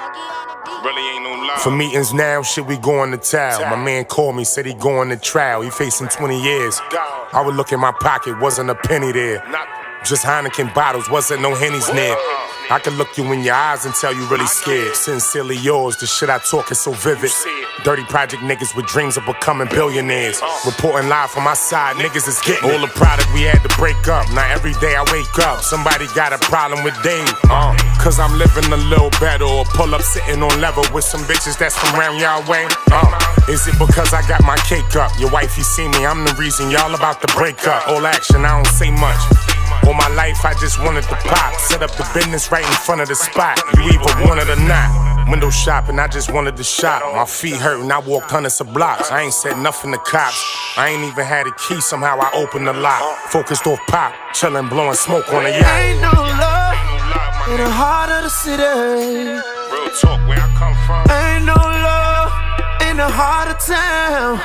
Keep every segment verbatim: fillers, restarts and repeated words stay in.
Really ain't no love. For meetings now, shit, we going to town. My man called me, said he going to trial. He facing twenty years. I would look in my pocket, wasn't a penny there. Just Heineken bottles, wasn't no Henny's near. I can look you in your eyes and tell you really scared. Sincerely yours, the shit I talk is so vivid. Dirty project niggas with dreams of becoming billionaires. Reporting live from my side, niggas is getting all the product we had to break up. Now every day I wake up, somebody got a problem with Dave. Uh, Cause I'm living a little better, or pull up sitting on level with some bitches that's from around y'all way. Uh, is it because I got my cake up? Your wifey see me, I'm the reason y'all about to break up. All action, I don't say much. All my life I just wanted to pop. Set up the business right in front of the spot. You either want it or not. Window shopping, I just wanted to shop. My feet hurting, I walked hundreds of blocks. I ain't said nothing to cops. I ain't even had a key, somehow I opened the lock. Focused off pop, chillin', blowing smoke on a yacht. Ain't no love in the heart of the city. Real talk, where I come from. Ain't no love in the heart of town.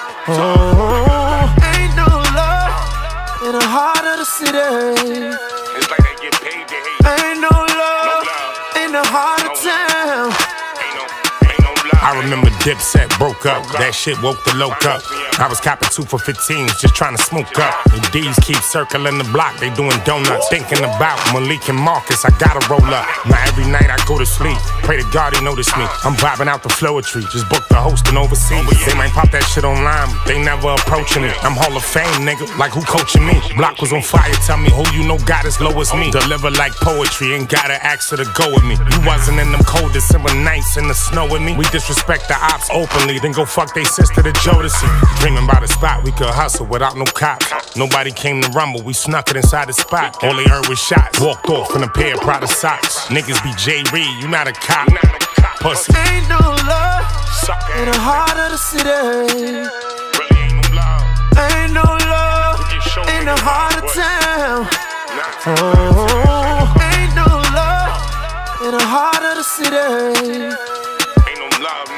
Oh, ain't no love in the heart of the city. It's like they get paid to hate. Ain't no love, no love in the heart of town. Ain't no, ain't no love. I remember Dipset broke up, that shit woke the loc up. I was copping two for fifteens, just trying to smoke up. The D's keep circling the block, they doing donuts. Thinking about Malik and Marcus, I gotta roll up. Now every night I go to sleep, pray to God he notice me. I'm vibing out the Floetry, just booked the hosting overseas. They might pop that shit online, but they never approaching me. I'm Hall of Fame, nigga, like who coaching me? Block was on fire, tell me who you know got as low as me. Deliver like poetry, ain't gotta ask her to go with me. You wasn't in them cold December nights in the snow with me. We disrespect the ops openly, then go fuck they sister to Jodeci. Dreaming about a spot we could hustle without no cops. Nobody came to rumble, we snuck it inside the spot. All they heard was shots, walked off in a pair of Prada socks. Niggas be J. Reed, you not a cop. Pussy. Ain't no love in the heart of the city. Really ain't no love. Ain't no love in the heart of town. Oh, ain't no love in the heart of the city. Ain't no love.